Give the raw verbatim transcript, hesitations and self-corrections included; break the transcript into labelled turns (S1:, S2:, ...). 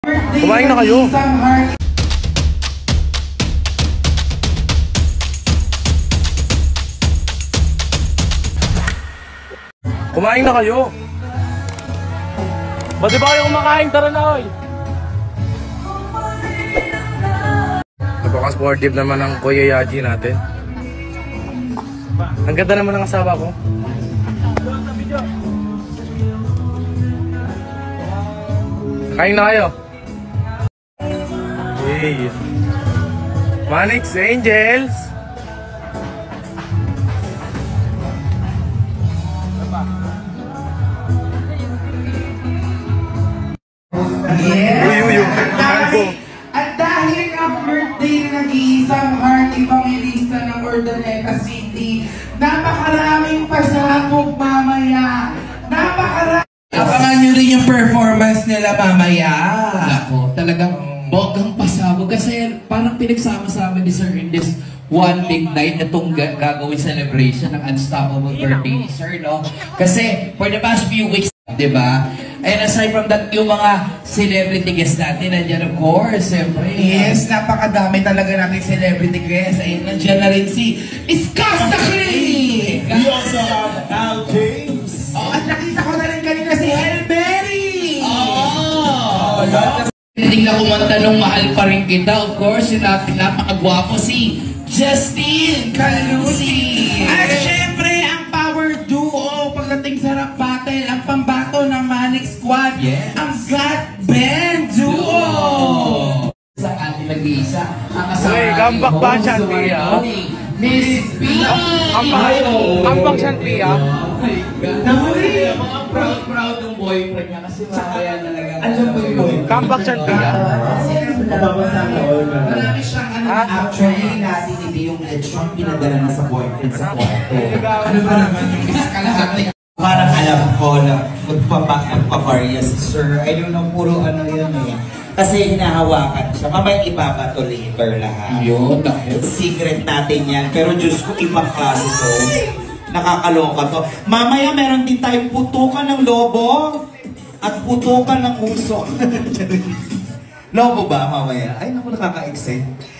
S1: Kumain na kayo. Kumain na kayo. Ba't di ba kayo kumakain? Tara na, oy. Napaka-sportive naman ang Kuya Yaji natin. Ang ganda naman ng asawa ko. Kain na kayo. Hey. Mannix Angels.
S2: Yes!
S1: Uy, uy, uy.
S2: At dahil ang birthday na nag-iisang heart evangelista ng Urdaneta City, napakaraming pasabog mamaya. Napakaraming. Abangan nyo rin yung performance nila mamaya.
S3: Ako, talagang bonggang pasabog. Kasi parang pinagsama-sama ni Sir in this one big night na itong gagawin celebration ng Unstoppable Birthday ni Sir, no? Kasi for the past few weeks, diba? And aside from that, yung mga celebrity guests natin, nandiyan of course, siyempre.
S2: Yes, napakadami talaga nating celebrity guests. Ayun, nandiyan na rin si Iskasta Clay!
S4: We also have Al James.
S2: Oh, at nakita ko na rin kanina si Helberry!
S3: Oh! Hindi na kumanta nung mahal pa rin kita, of course, yung napakagwapo si Justin CALUCIN!
S2: At syempre, ang power duo pagdating sa rap battle, ang pambato ng Mannix Squad,
S3: yes.
S2: Ang God Band Duo!
S3: Sa ating nag-iisa, ang kasama
S1: Uy, comeback ba siya, Pia?
S3: Miss Pia!
S1: Comeback siya, Pia?
S3: Nahuli! Mga proud-proud ng boyfriend niya kasi makaya talaga.
S4: Andiyan ba yung boyfriend?
S1: Comeback siya, Pia?
S2: Marami siyang ano,
S4: Actually, natin hindi yung lechon pinadala na sa boyfriend sa kwarto.
S2: ano ba naman yung kalahati?
S4: Parang alam ko na magpaparias, sir. I don't know, puro ano yun eh. Kasi hinahawakan siya. Mamaya ibabato later lahat.
S3: Yun, dahil.
S4: Secret natin yan. Pero Diyos ko, ibang klase to. Nakakaloka to. Mamaya meron din tayong putukan ng lobo at putukan ng usok. Lobo ba mamaya? Ay, naku, nakaka-excite.